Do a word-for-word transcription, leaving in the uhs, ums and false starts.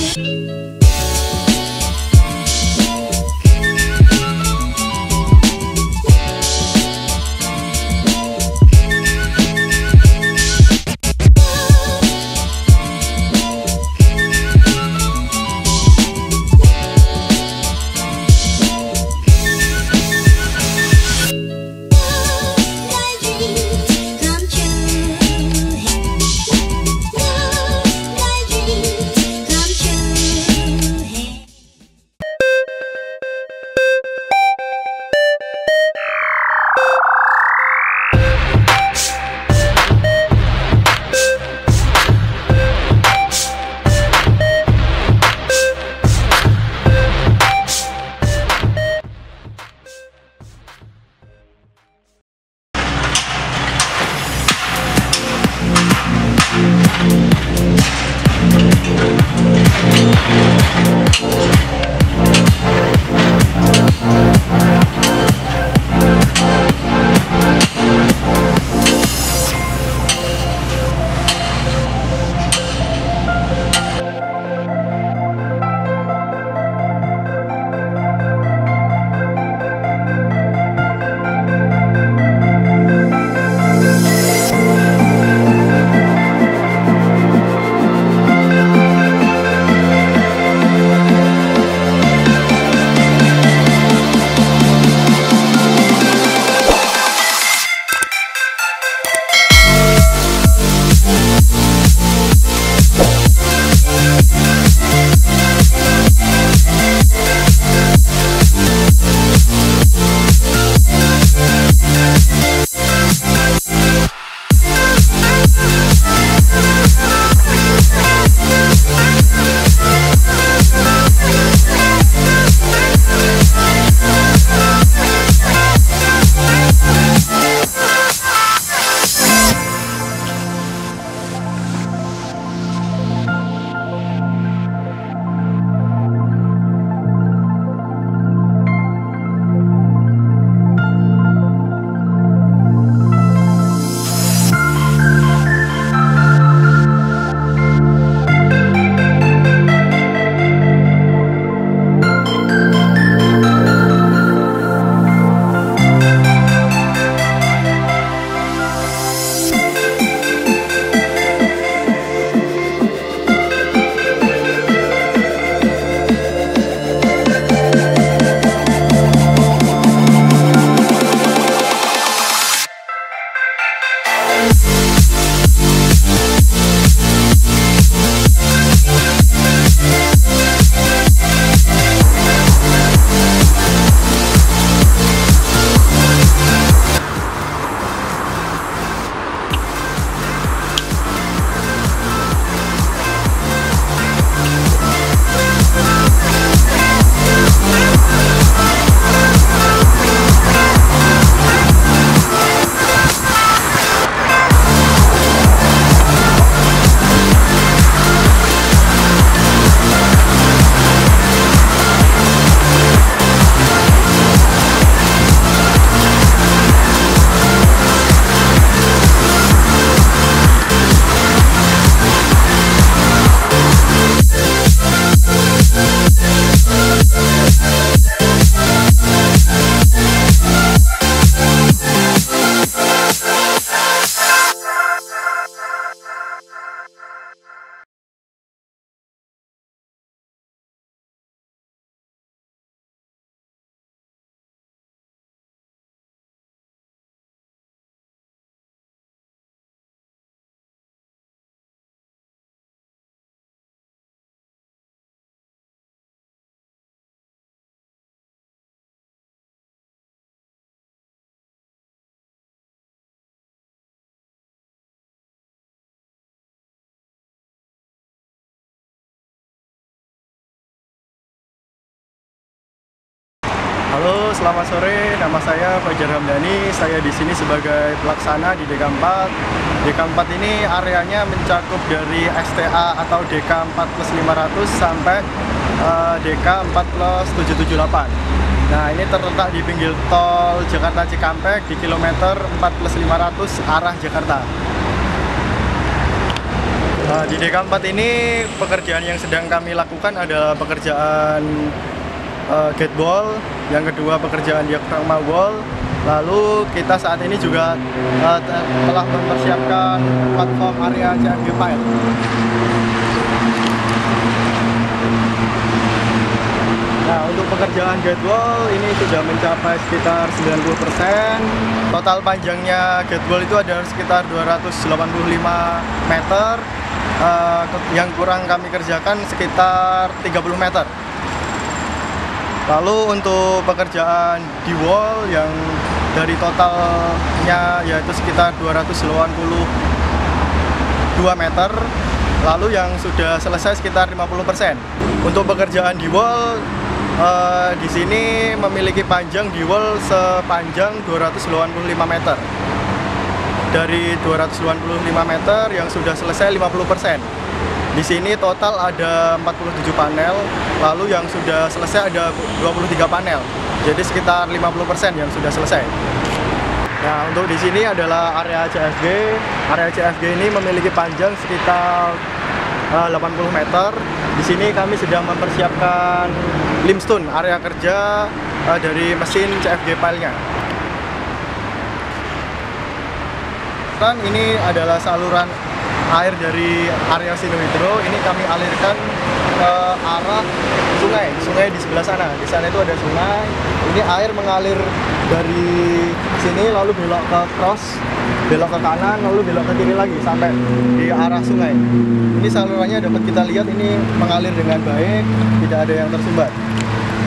Halo, selamat sore. Nama saya Fajar Hamdani. Saya di sini sebagai pelaksana di D K empat. D K empat ini areanya mencakup dari S T A atau D K empat plus lima ratus sampai uh, D K empat plus tujuh tujuh delapan. Nah, ini terletak di pinggir tol Jakarta Cikampek di kilometer empat plus lima ratus arah Jakarta. Nah, di D K empat ini pekerjaan yang sedang kami lakukan adalah pekerjaan uh, gate wall, yang kedua pekerjaan diafragma wall. Lalu kita saat ini juga uh, telah mempersiapkan platform area C F G pile. Nah, untuk pekerjaan gate wall ini sudah mencapai sekitar sembilan puluh persen. Total panjangnya gate wall itu ada sekitar dua ratus delapan puluh lima meter. Uh, yang kurang kami kerjakan sekitar tiga puluh meter. Lalu untuk pekerjaan di wall yang dari totalnya yaitu sekitar dua ratus delapan puluh dua meter. Lalu yang sudah selesai sekitar lima puluh persen. Untuk pekerjaan di wall uh, di sini memiliki panjang di wall sepanjang dua ratus delapan puluh lima meter. Dari dua ratus delapan puluh lima meter yang sudah selesai lima puluh persen. Di sini total ada empat puluh tujuh panel, lalu yang sudah selesai ada dua puluh tiga panel. Jadi sekitar lima puluh persen yang sudah selesai. Nah, untuk di sini adalah area C F G. Area C F G ini memiliki panjang sekitar uh, delapan puluh meter. Di sini kami sedang mempersiapkan limestone, area kerja uh, dari mesin C F G pile-nya. Dan ini adalah saluran air dari area Sinuhidro. Ini kami alirkan ke arah sungai. Sungai di sebelah sana. Di sana itu ada sungai. Ini air mengalir dari sini lalu belok ke cross, belok ke kanan, lalu belok ke kiri lagi sampai di arah sungai. Ini salurannya dapat kita lihat ini mengalir dengan baik, tidak ada yang tersumbat.